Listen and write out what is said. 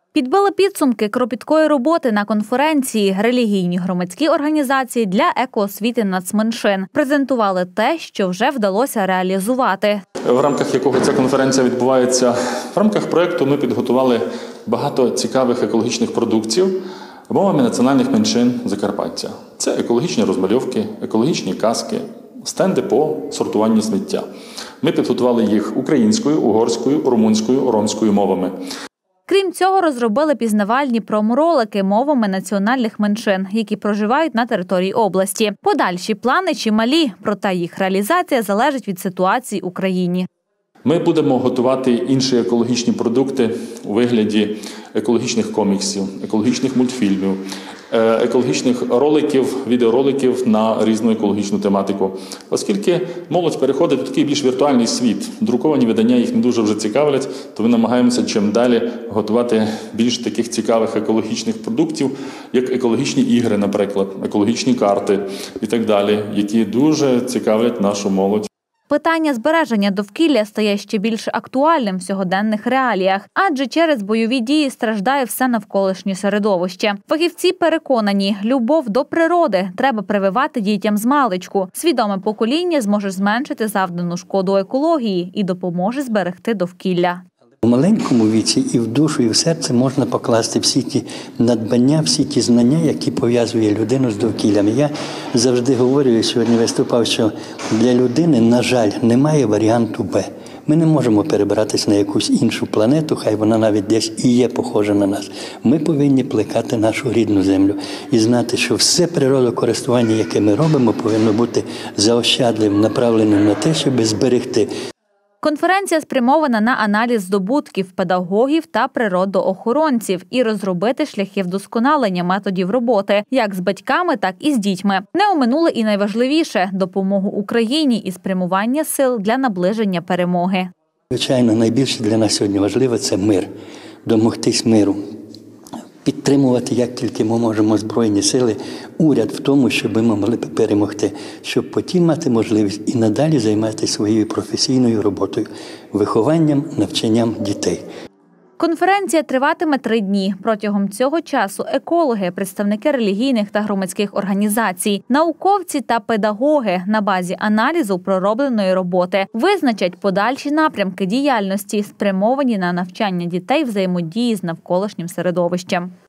Підбили підсумки кропіткої роботи на конференції «Релігійні громадські організації для екоосвіти нацменшин». Презентували те, що вже вдалося реалізувати. В рамках якого ця конференція відбувається, в рамках проєкту ми підготували багато цікавих екологічних продуктів мовами національних меншин Закарпаття. Це екологічні розмальовки, екологічні каски, стенди по сортуванню сміття. Ми підготували їх українською, угорською, румунською, ромською мовами. Крім цього, розробили пізнавальні промо-ролики мовами національних меншин, які проживають на території області. Подальші плани чималі, проте їх реалізація залежить від ситуації у країні. Ми будемо готувати інші екологічні продукти у вигляді екологічних коміксів, екологічних мультфільмів, екологічних роликів, відеороликів на різну екологічну тематику. Оскільки молодь переходить у такий більш віртуальний світ, друковані видання їх не дуже вже цікавлять, то ми намагаємося чим далі готувати більш таких цікавих екологічних продуктів, як екологічні ігри, наприклад, екологічні карти і так далі, які дуже цікавлять нашу молодь. Питання збереження довкілля стає ще більш актуальним в сьогоденних реаліях, адже через бойові дії страждає все навколишнє середовище. Фахівці переконані, любов до природи треба прививати дітям змалечку. Свідоме покоління зможе зменшити завдану шкоду екології і допоможе зберегти довкілля. У маленькому віці і в душу, і в серце можна покласти всі ті надбання, всі ті знання, які пов'язує людину з довкіллям. Я завжди говорю, і сьогодні виступав, що для людини, на жаль, немає варіанту «Б». Ми не можемо перебратися на якусь іншу планету, хай вона навіть десь і є похожа на нас. Ми повинні плекати нашу рідну землю і знати, що все природокористування, яке ми робимо, повинно бути заощадливим, направленим на те, щоб зберегти. Конференція спрямована на аналіз здобутків педагогів та природоохоронців і розробити шляхи вдосконалення методів роботи як з батьками, так і з дітьми. Не оминули і найважливіше – допомогу Україні і спрямування сил для наближення перемоги. Звичайно, найбільше для нас сьогодні важливо – це мир, домогтись миру. Підтримувати, як тільки ми можемо, Збройні сили, уряд в тому, щоб ми могли перемогти, щоб потім мати можливість і надалі займатися своєю професійною роботою, вихованням, навчанням дітей. Конференція триватиме 3 дні. Протягом цього часу екологи, представники релігійних та громадських організацій, науковці та педагоги на базі аналізу проробленої роботи визначать подальші напрямки діяльності, спрямовані на навчання дітей взаємодії з навколишнім середовищем.